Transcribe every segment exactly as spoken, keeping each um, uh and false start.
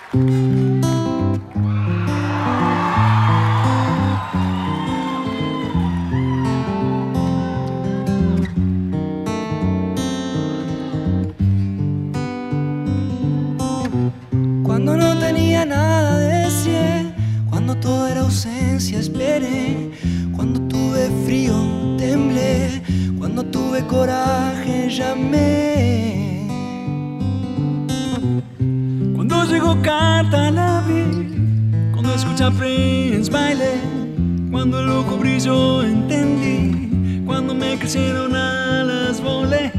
Cuando no tenía nada decir, cuando todo era ausencia esperé, cuando tuve frío temblé, cuando tuve coraje llamé. Cuando llegó carta la abrí, cuando escuché a Prince bailé, cuando el ojo brilló entendí, cuando me crecieron alas volé.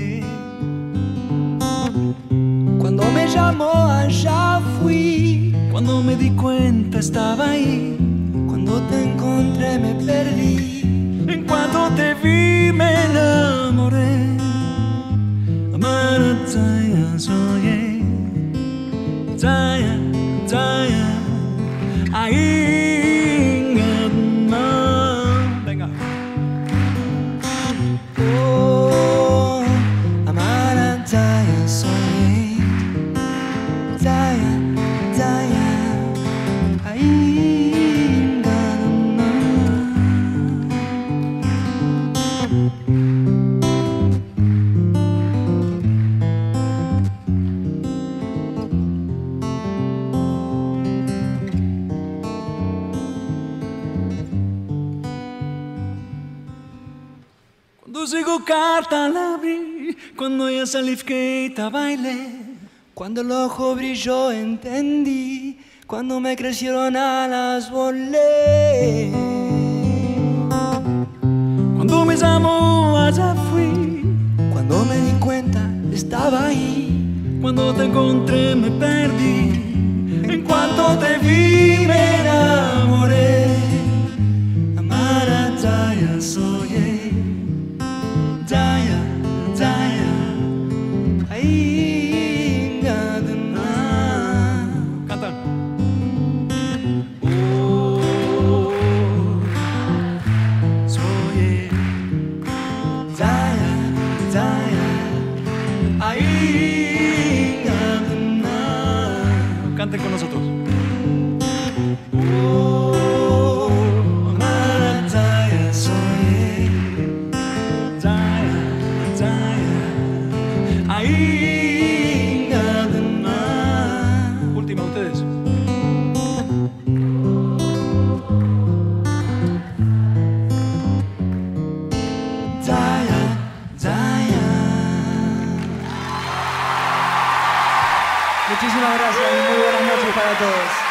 Cuando me llamó allá fui, cuando me di cuenta estaba ahí, cuando te encontré me perdí, en cuanto te vi me enamoré. Amarataya soñé, taya, taya, ahí no. Venga. Oh, Amarataya soñé, taya, taya, ahí no. Cuando llegó carta la abrí, cuando ya salí fkeita bailé, Cuando el ojo brilló entendí, cuando me crecieron alas volé. cuando me llamó allá fui, Cuando me di cuenta estaba ahí, cuando te encontré me perdí, en cuanto te vi me enamoré. Amarataya soñé, taya, taya, ahí gadana. canta. Oh, soñé, Taya, taya, ahí gadana. canten con nosotros. Oh, Amarataya soñé, Taya, taya, ahí gadana. última ustedes. Taya, taya. Muchísimas gracias y muy buenas noches para todos.